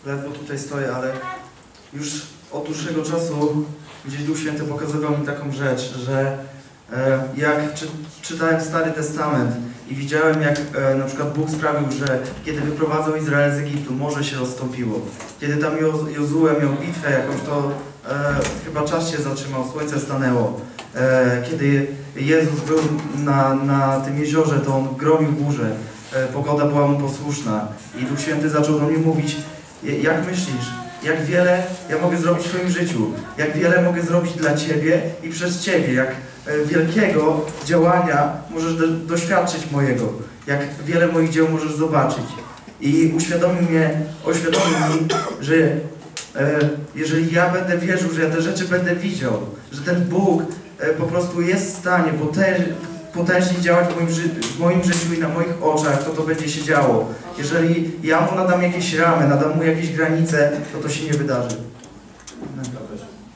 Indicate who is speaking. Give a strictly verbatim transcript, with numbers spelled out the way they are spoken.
Speaker 1: ledwo tutaj stoję, ale już od dłuższego czasu gdzieś Duch Święty pokazywał mi taką rzecz, że e, jak czy, czytałem Stary Testament i widziałem, jak e, na przykład Bóg sprawił, że kiedy wyprowadzał Izrael z Egiptu, morze się rozstąpiło. Kiedy tam Jozue miał bitwę jakąś, to e, chyba czas się zatrzymał, słońce stanęło. E, kiedy Jezus był na, na tym jeziorze, to On gromił burzę. E, pogoda była Mu posłuszna. I Duch Święty zaczął do mnie mówić, jak myślisz, jak wiele ja mogę zrobić w Twoim życiu, jak wiele mogę zrobić dla Ciebie i przez Ciebie, jak wielkiego działania możesz do, doświadczyć mojego, jak wiele moich dzieł możesz zobaczyć. I uświadomił mnie, oświadomił mi, że e, jeżeli ja będę wierzył, że ja te rzeczy będę widział, że ten Bóg e, po prostu jest w stanie potęż, potężnie działać w moim, ży w moim życiu i na moich oczach, to to będzie się działo. Jeżeli ja Mu nadam jakieś ramy, nadam Mu jakieś granice, to to się nie wydarzy.